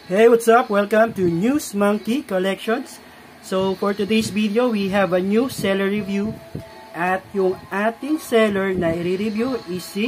Hey, what's up? Welcome to News Monkey Collections. So, for today's video, we have a new seller review. At yung ating seller na i-review is si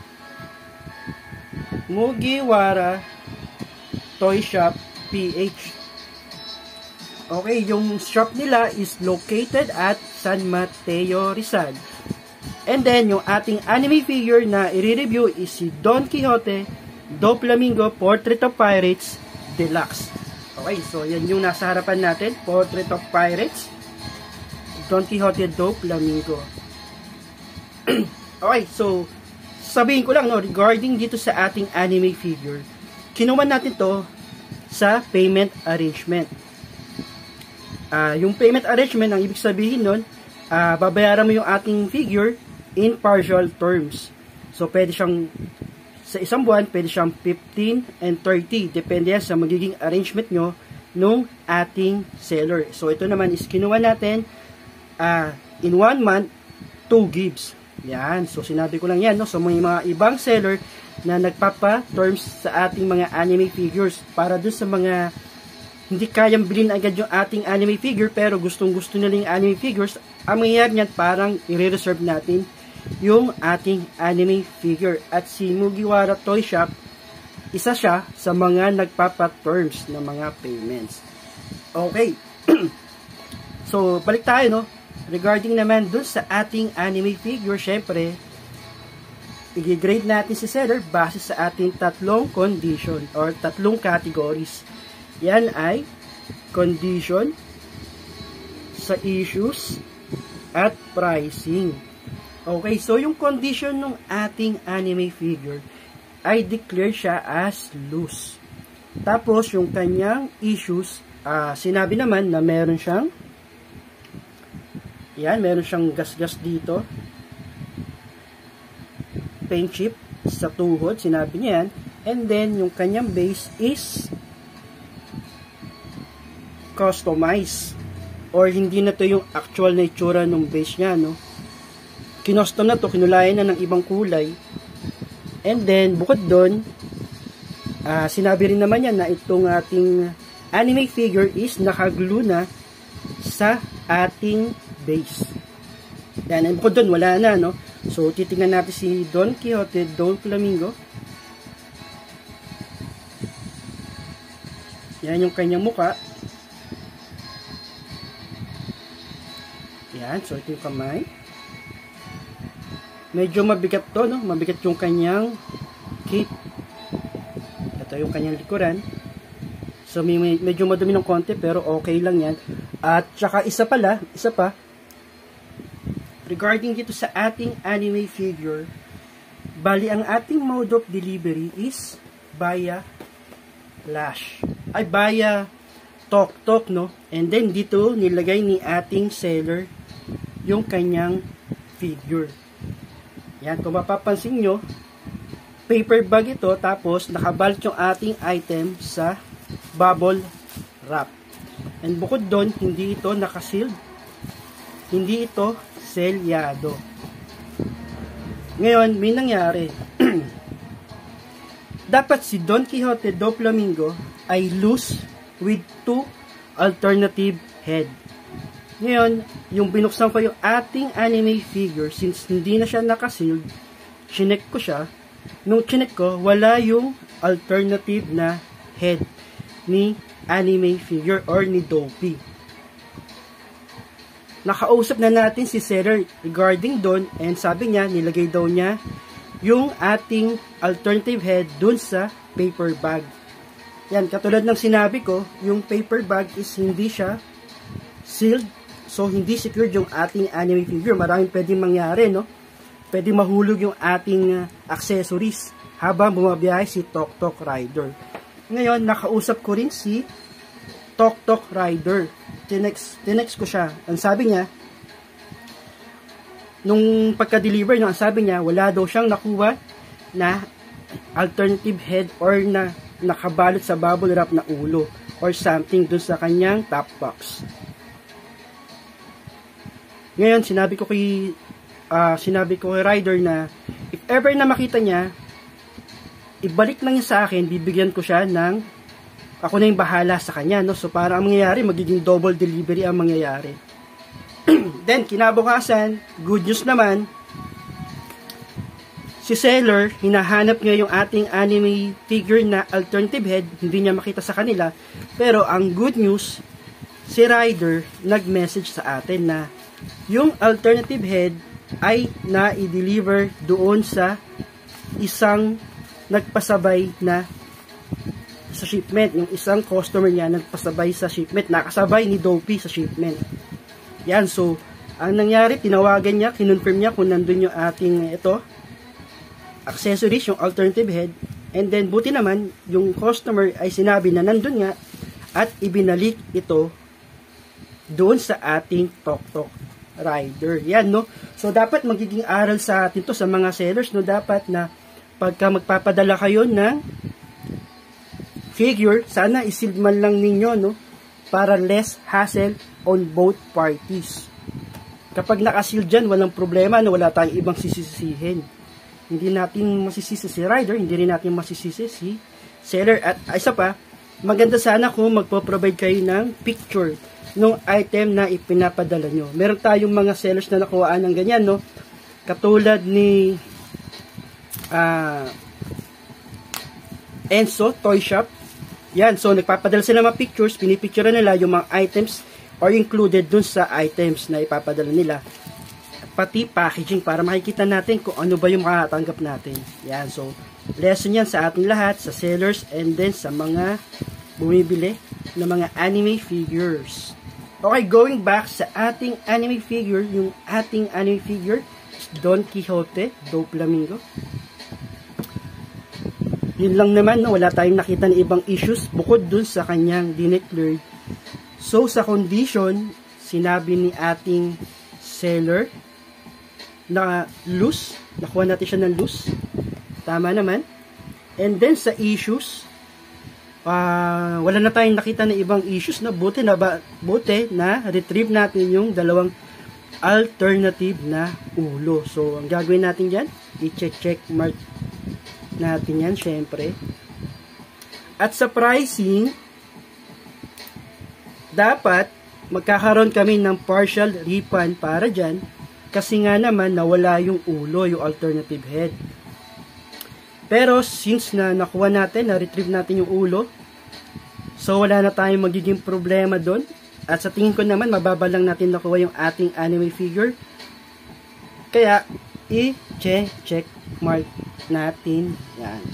Mugiwara Toy Shop PH. Okay, yung shop nila is located at San Mateo, Rizal. And then, yung ating anime figure na i-review is si Don Quixote Doflamingo Portrait of Pirates Deluxe. Okay, so yan yung nasa harapan natin, Portrait of Pirates, Don Quixote Doflamingo. Okay, so sabihin ko lang, no, regarding dito sa ating anime figure, kinuha natin to sa payment arrangement. Yung payment arrangement, ang ibig sabihin nun, babayaran mo yung ating figure in partial terms. So, pwede siyang sa isang buwan, pwede siyang 15 and 30. Depende yan sa magiging arrangement nyo nung ating seller. So, ito naman is kinuha natin in 1 month, 2 gives. Yan. So, sinabi ko lang yan. No? So, may mga ibang seller na nagpapa-terms sa ating mga anime figures. Para dun sa mga hindi kayang bilhin agad yung ating anime figure pero gustong-gusto nila yung anime figures, ang mangyayari niyan parang i-reserve natin yung ating anime figure. At si Mugiwara Toy Shop, isa siya sa mga nagpapa-terms ng mga payments. Okay. So, balik tayo, no? Regarding naman dun sa ating anime figure, syempre, i-grade natin si seller base sa ating tatlong condition or tatlong categories. Yan ay condition, sa issues, at pricing. Okay, so yung condition ng ating anime figure ay declare siya as loose. Tapos, yung kanyang issues, sinabi naman na meron siyang gas-gas dito. Paint chip sa tuhod, sinabi niya yan. And then, yung kanyang base is customized. Or hindi na to yung actual na itsura ng base niya, no? Kinostom na to, kinulayan na ng ibang kulay. And then, bukod doon, sinabi rin naman yan na itong ating anime figure is nakaglue na sa ating base. Yan, and bukod doon, wala na, no? So, titingnan natin si Don Quixote Doflamingo. Yan yung kanyang muka. Yan, so ito yung kamay. Medyo mabigat to, no? Mabigat yung kanyang cape. Ito yung kanyang likuran. So, medyo madumi ng konti, pero okay lang yan. At saka isa pa, regarding dito sa ating anime figure, bali ang ating mode of delivery is via flash. Ay, via tok-tok, no? And then, dito, nilagay ni ating seller yung kanyang figure. Yan, kung mapapansin nyo, paper bag ito, tapos nakabalot yung ating item sa bubble wrap. And bukod doon, hindi ito nakasealed, hindi ito selyado. Ngayon, may nangyari. Dapat si Don Quixote Doflamingo ay loose with 2 alternative head. Ngayon, yung binuksan ko yung ating anime figure, since hindi na siya nakasealed, chinek ko siya. Nung chinek ko, wala yung alternative na head ni anime figure or ni Doffy. Nakausap na natin si seller regarding doon, and sabi niya, nilagay daw niya yung ating alternative head dun sa paper bag. Yan, katulad ng sinabi ko, yung paper bag is hindi siya sealed. So, hindi secured yung ating anime figure. Maraming pwedeng mangyari, no? Pwede mahulog yung ating accessories habang bumabiyahe si Tok Tok Rider. Ngayon, nakausap ko rin si Tok Tok Rider. Tinext ko siya. Ang sabi niya, nung pagka-deliver niya, ang sabi niya, wala daw siyang nakuha na alternative head or na nakabalot sa bubble wrap na ulo or something dun sa kanyang top box. Ngayon, sinabi ko kay rider na if ever na makita niya, ibalik lang niya sa akin, bibigyan ko siya ng ako na yung bahala sa kanya, no? So, para ang mangyayari, magiging double delivery ang mangyayari. Then, kinabukasan, good news naman, si seller, hinahanap niya yung ating anime figure na alternative head, hindi niya makita sa kanila, pero ang good news, si rider, nag-message sa atin na yung alternative head ay na-deliver doon sa isang nagpasabay na sa shipment. Yung isang customer niya nagpasabay sa shipment, nakasabay ni Doffy sa shipment. Yan, so, ang nangyari, tinawagan niya, kinonfirm niya kung nandun yung ating accessories, yung alternative head, and then buti naman, yung customer ay sinabi na nandun nga, at ibinalik ito doon sa ating tok-tok rider. Yan, no? So, dapat magiging aral sa atin to sa mga sellers, no? Dapat na pagka magpapadala kayo ng figure, sana isealed man lang ninyo, no? Para less hassle on both parties. Kapag naka-sealed dyan, walang problema, no? Wala tayong ibang sisisihin. Hindi natin masisisi si rider, hindi rin natin masisisi si seller. At isa pa, maganda sana kung magpo-provide kayo ng picture ng item na ipinapadala nyo. Meron tayong mga sellers na nakuhaan ng ganyan, no? Katulad ni Enzo Toy Shop. Yan, so nagpapadala sila mga pictures, pinipicture nila yung mga items or included dun sa items na ipapadala nila. Pati packaging para makikita natin kung ano ba yung makatanggap natin. Yan, so lesson yan sa ating lahat, sa sellers and then sa mga bumibili ng mga anime figures. Okay, going back sa ating anime figure, yung ating anime figure is Don Quixote Doflamingo. Yun lang naman, no? Wala tayong nakita ng ibang issues bukod dun sa kanyang dineclared. So, sa condition, sinabi ni ating seller na loose. Nakuha natin siya ng loose. Tama naman. And then, sa issues, wala na tayong nakita ng ibang issues. No? Buti na retrieve natin yung dalawang alternative na ulo. So, ang gagawin natin dyan, i-check mark natin yan, syempre. At sa pricing, dapat magkakaroon kami ng partial refund para dyan kasi nga naman nawala yung ulo, yung alternative head. Pero since na nakuha natin, na-retrieve natin yung ulo, so wala na tayong magiging problema doon. At sa tingin ko naman, mababa lang natin nakuha yung ating anime figure. Kaya, i-check mark natin yan.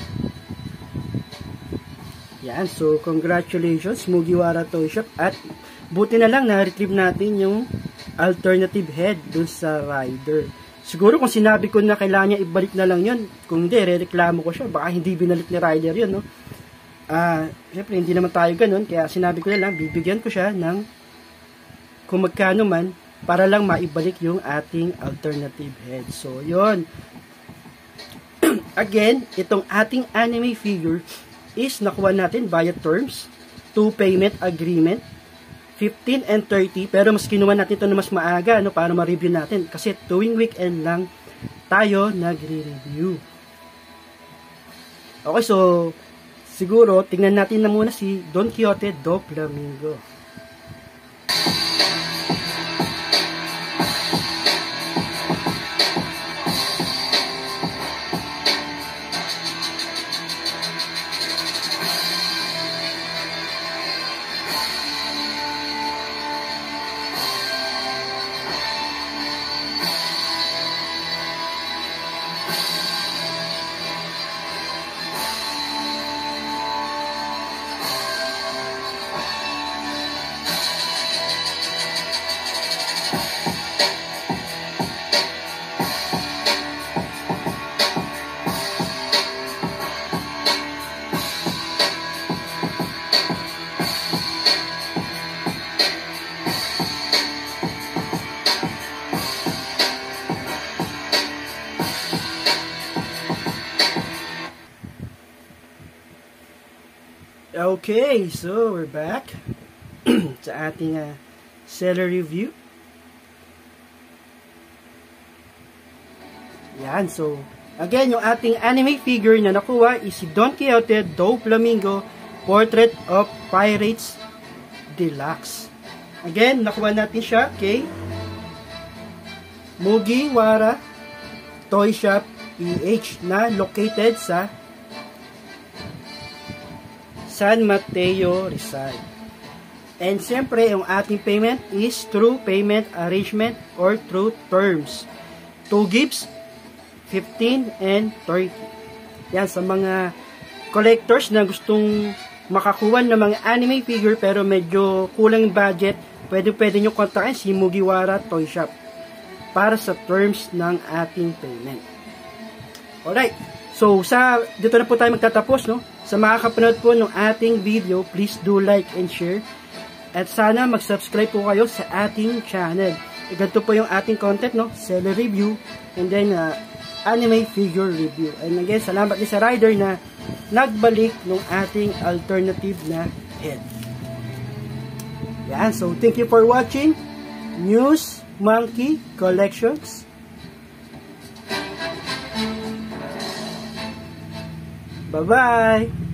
Yan, so congratulations Mugiwara Toy Shop, at buti na lang na-retrieve natin yung alternative head dun sa rider. Siguro kung sinabi ko na kailangan niya ibalik na lang yun, kung hindi, re-reklamo ko siya, baka hindi binalik ni rider yun, no? Siyempre hindi naman tayo ganun, kaya sinabi ko na lang, bibigyan ko siya ng kung magkano man para lang maibalik yung ating alternative head. So yun. Again, itong ating anime figure is nakuha natin via terms, 2 payment agreement, 15 and 30, pero mas kinuha natin ito na mas maaga, no, para ma-review natin, kasi tuwing weekend lang tayo nagre-review. Okay, so siguro, tingnan natin na muna si Don Quixote Doflamingo. Okay, so we're back sa ating seller review. Yan, so again, yung ating anime figure na nakuha is si Don Quixote Doflamingo Portrait of Pirates Deluxe. Again, nakuha natin siya kay Mugiwara Toy Shop PH na located sa San Mateo, Rizal. And siyempre, yung ating payment is through payment arrangement or through terms. 2 gifts, 15 and 30. Yan, sa mga collectors na gustong makakuha ng mga anime figure pero medyo kulang yung budget, pwede nyo kontakin si Mugiwara Toy Shop para sa terms ng ating payment. Alright, so dito na po tayo magtatapos, no? Sa makakapanood po ng ating video, please do like and share. At sana mag-subscribe po kayo sa ating channel. Ganito po yung ating content, no? Seller review and then anime figure review. And again, salamat din sa rider na nagbalik ng ating alternative na head. Yan, so thank you for watching News Monkey Collections. Bye-bye!